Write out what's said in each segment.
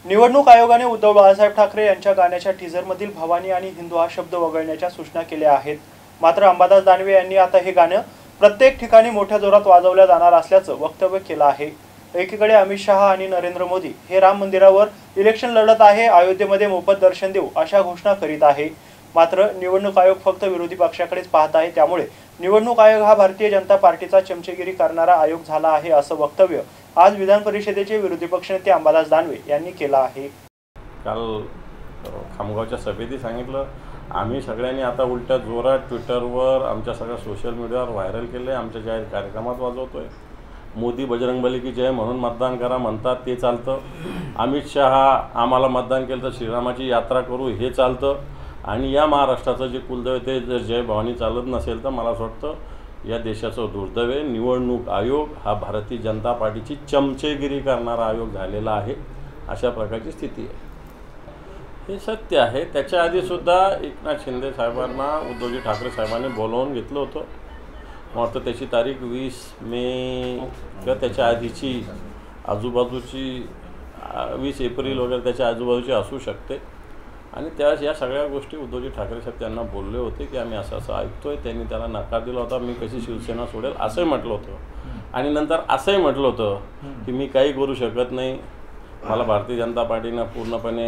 निवडणूक आयोगाने उद्धव बाळासाहेब ठाकरे यांच्या गाण्याच्या टीझरमधील भवानी आणि हिंदू हा शब्द वगळण्याच्या सूचना केल्या आहेत। मात्र अंबादास दानवे यांनी आता हे गाणं प्रत्येक ठिकाणी मोठ्या जोरात वाजवलं जाणार असल्याचं वक्तव्य केलं आहे। एकीकडे अमित शहा आणि नरेंद्र मोदी हे राम मंदिरावर इलेक्शन लढत आहे, अयोध्येमध्ये मोफत दर्शन देऊ अशा घोषणा करीत आहे। मात्र निवडणूक आयोग फक्त विरोधी पक्षाकडेच पाहत आहे, त्यामुळे निवडणूक आयोग हा भारतीय जनता पार्टीचा चमचेगिरी करणारा आयोग झाला आहे असं वक्तव्य आज विधान परिषदेचे विरोधी पक्षनेते अंबादास दानवे यांनी केलं आहे। काल खामगावच्या सभेत सांगितलं, आम्ही सगळ्यांनी आता उलट्या जोरात ट्विटरवर आमच्या सगळ्या सोशल मीडियावर व्हायरल केले, आमच्या जाहीर कार्यक्रमात वाजवतोय। मोदी बजरंगबली की जय म्हणून मतदान करा म्हणतात ते चालतं, अमित शहा आम्हाला मतदान केलं तर श्रीरामाची यात्रा करू हे चालतं, आणि या महाराष्ट्राचं जे कुलदैवत आहे जर जय भवानी चालत नसेल तर मला असं वाटतं या देशाचं दुर्दैव आहे। निवडणूक आयोग हा भारतीय जनता पार्टीची चमचेगिरी करणारा आयोग झालेला आहे, अशा प्रकारची स्थिती आहे। हे सत्य आहे। त्याच्या आधीसुद्धा एकनाथ शिंदे साहेबांना उद्धवजी ठाकरे साहेबांनी बोलावून घेतलं होतं। मला वाटतं त्याची तारीख 20 मे किंवा त्याच्या आधीची आजूबाजूची 20 एप्रिल वगैरे त्याच्या आजूबाजूची असू शकते। आणि त्यावेळेस या सगळ्या गोष्टी उद्धवजी ठाकरे साहेब त्यांना बोलले होते की आम्ही असं असं ऐकतोय। त्यांनी त्याला नकार दिला होता, मी कशी शिवसेना सोडेल असंही म्हटलं होतं। आणि नंतर असंही म्हटलं होतं की मी काही करू शकत नाही, मला भारतीय जनता पार्टीनं पूर्णपणे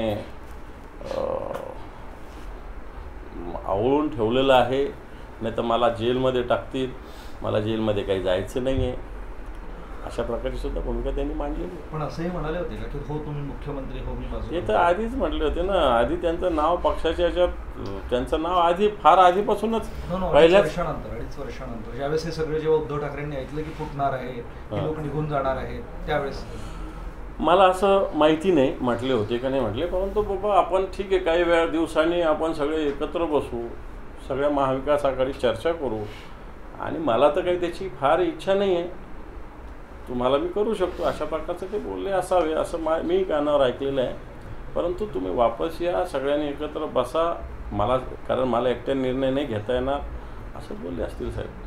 आवळून ठेवलेलं आहे, नाही तर मला जेलमध्ये टाकतील, मला जेलमध्ये काही जायचं नाही आहे, अशा प्रकारची सुद्धा भूमिका त्यांनी मांडलेली। पण असंही म्हणाले होते का की हो तुम्ही मुख्यमंत्री हो मी बाजू, हे तर आधीच म्हटले होते ना। आधी त्यांचं नाव पक्षाच्या याच्यात त्यांचं नाव आधी फार आधीपासूनच पहिल्याच अडीच वर्षानंतर ज्यावेळेस हे सगळे जेव्हा उद्धव ठाकरेंनी ऐकलं की फुटणार आहे, लोक निघून जाणार आहेत, त्यावेळेस मला असं माहिती नाही म्हटले होते का नाही म्हटले, परंतु बाबा आपण ठीक आहे काही वेळा दिवसांनी आपण सगळे एकत्र बसू, सगळ्या महाविकास आघाडी चर्चा करू, आणि मला तर काही त्याची फार इच्छा नाही आहे, तुम्हाला मी करू शकतो अशा प्रकारचं ते बोलले असावे असं मी कानावर ऐकलेलं आहे। परंतु तुम्ही वापस या, सगळ्यांनी एकत्र बसा, मला कारण मला एकट्या निर्णय नाही घेता येणार असं बोलले असतील साहेब।